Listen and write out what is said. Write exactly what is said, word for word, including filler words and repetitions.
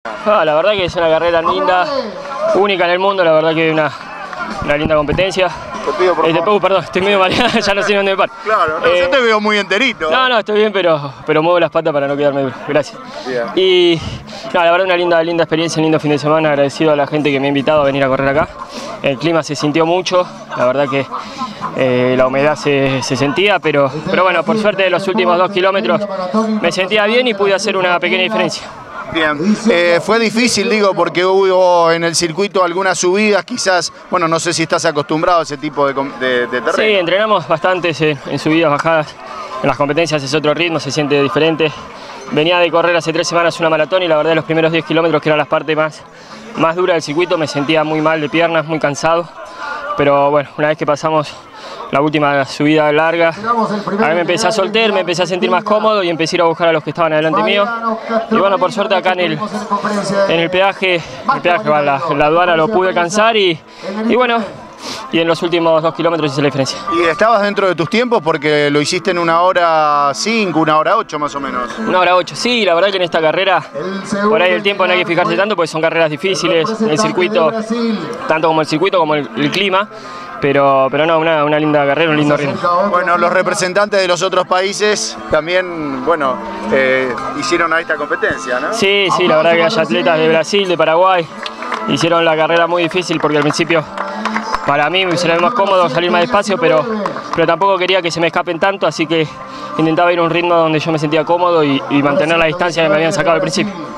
Ah, la verdad que es una carrera linda, única en el mundo, la verdad que es una, una linda competencia. Te pido por eh, favor. Uh, perdón, estoy medio mareado, ya no sé dónde me paro. Claro, no, eh, yo te veo muy enterito. No, no, estoy bien, pero, pero muevo las patas para no quedarme duro. Gracias. Bien. Y no, la verdad una linda, linda experiencia, un lindo fin de semana, agradecido a la gente que me ha invitado a venir a correr acá. El clima se sintió mucho, la verdad que eh, la humedad se, se sentía, pero, pero bueno, por suerte de los últimos dos kilómetros me sentía bien y pude hacer una pequeña diferencia. Bien, eh, fue difícil, digo, porque hubo en el circuito algunas subidas, quizás, bueno, no sé si estás acostumbrado a ese tipo de, de, de terreno. Sí, entrenamos bastantes en, en subidas, bajadas, en las competencias es otro ritmo, se siente diferente. Venía de correr hace tres semanas una maratón y la verdad los primeros diez kilómetros, que eran las partes más, más duras del circuito, me sentía muy mal de piernas, muy cansado. Pero bueno, una vez que pasamos la última subida larga, a mí me empecé a soltar, me empecé a sentir más cómodo y empecé a ir a buscar a los que estaban adelante mío. Y bueno, por suerte acá en el, en el peaje, el peaje, la, la aduana lo pude alcanzar y, y bueno, y en los últimos dos kilómetros hice la diferencia. ¿Y estabas dentro de tus tiempos porque lo hiciste en una hora cinco, una hora ocho más o menos? Una hora ocho, sí, la verdad que en esta carrera, por ahí el tiempo no hay que fijarse tanto porque son carreras difíciles, el circuito, tanto como el circuito como el, el clima. Pero, pero no, una, una linda carrera, un lindo ritmo. Bueno, los representantes de los otros países también, bueno, eh, hicieron a esta competencia, ¿no? Sí, sí, la verdad que hay atletas de Brasil, de Paraguay, hicieron la carrera muy difícil porque al principio para mí me sería más cómodo salir más despacio, pero, pero tampoco quería que se me escapen tanto, así que intentaba ir a un ritmo donde yo me sentía cómodo y, y mantener la distancia que me habían sacado al principio.